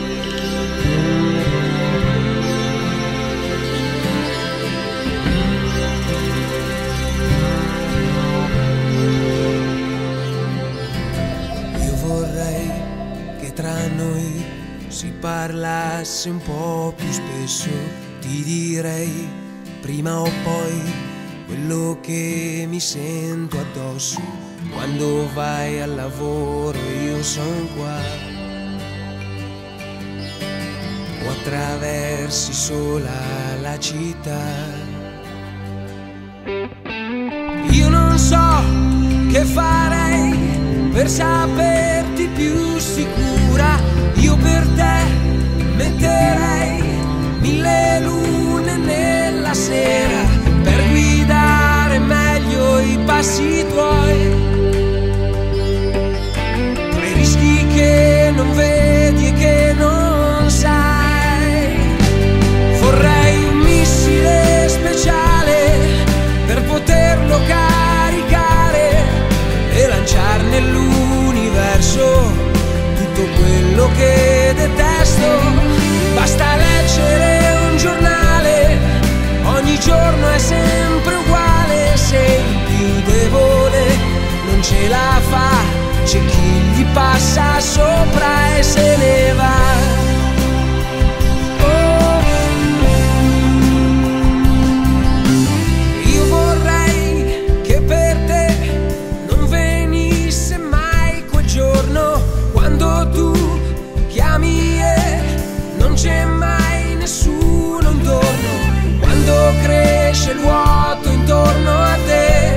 Io vorrei che tra noi si parlasse un po' più spesso. Ti direi prima o poi quello che mi sento addosso. Quando vai al lavoro io son qua, o attraversi sola la città. Io non so che farei per saperti più sicura. Io per te metterei 1000 lune nella sera per guidare meglio i passi tuoi. Tra i rischi che non vedi e che non sai, vorrei un missile speciale per poterlo caricare e lanciare nell'universo tutto quello che detesto. Basta leggere un giornale, ogni giorno è sempre uguale. Se il più debole non ce la fa, c'è chi gli passa sopra e se ne va. Io vorrei che per te non venisse mai quel giorno quando tu chiami e non c'è mai nessuno intorno, quando cresce il vuoto intorno a te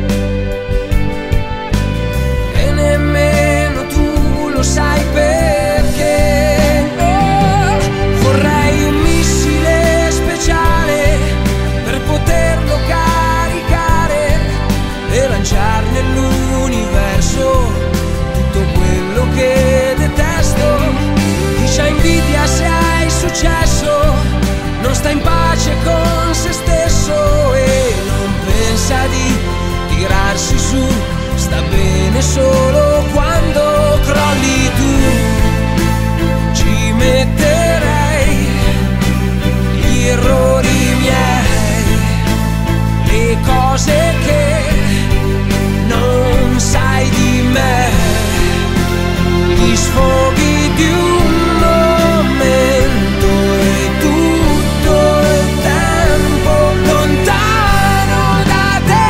e nemmeno tu lo sai perché. Vorrei un missile speciale per poterlo caricare e lanciare nell'universo tutto quello che detesto. Chi c'ha invidia se hai successo non sta in pace con se stesso e non pensa di tirarsi su, sta bene solo quando crolli tu. Ci metterei gli errori miei, le cose che non sai di me, gli sfoghi di un momento e tutto il tempo lontano da te.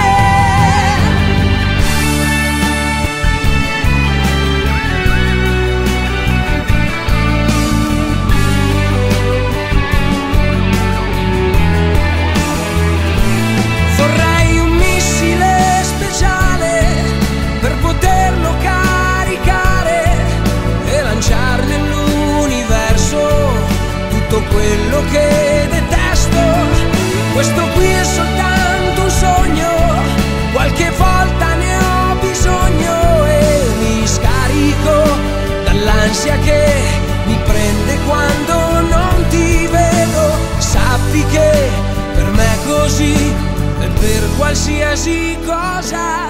Vorrei un missile speciale per poterlo caricare e lanciare nell'universo tutto quello che detesto. Questo qui è soltanto un sogno, qualche volta ne ho bisogno e mi scarico dall'ansia che mi prende quando non ti vedo. Sappi che per me è così e per qualsiasi cosa